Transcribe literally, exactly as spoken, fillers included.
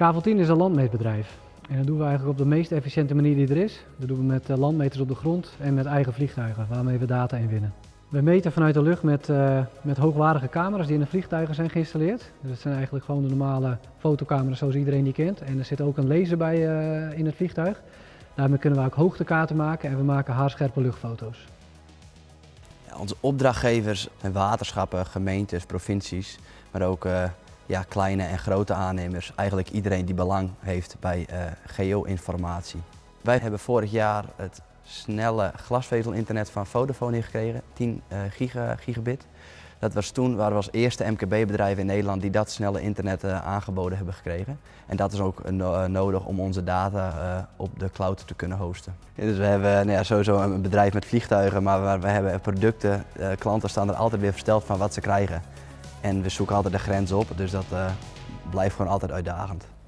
K V tien is een landmeetbedrijf en dat doen we eigenlijk op de meest efficiënte manier die er is. Dat doen we met landmeters op de grond en met eigen vliegtuigen waarmee we data inwinnen. We meten vanuit de lucht met, uh, met hoogwaardige camera's die in de vliegtuigen zijn geïnstalleerd. Dus dat zijn eigenlijk gewoon de normale fotocamera's zoals iedereen die kent. En er zit ook een laser bij uh, in het vliegtuig. Daarmee kunnen we ook hoogtekaarten maken en we maken haarscherpe luchtfoto's. Ja, onze opdrachtgevers zijn waterschappen, gemeentes, provincies, maar ook uh, ja, kleine en grote aannemers. Eigenlijk iedereen die belang heeft bij uh, geo-informatie. Wij hebben vorig jaar het snelle glasvezel-internet van Vodafone gekregen, tien uh, giga, gigabit. Dat was toen waren we als eerste M K B-bedrijf in Nederland die dat snelle internet uh, aangeboden hebben gekregen. En dat is ook uh, nodig om onze data uh, op de cloud te kunnen hosten. Ja, dus we hebben nou ja, sowieso een bedrijf met vliegtuigen, maar we hebben producten. Uh, klanten staan er altijd weer versteld van wat ze krijgen. En we zoeken altijd de grens op, dus dat uh, blijft gewoon altijd uitdagend.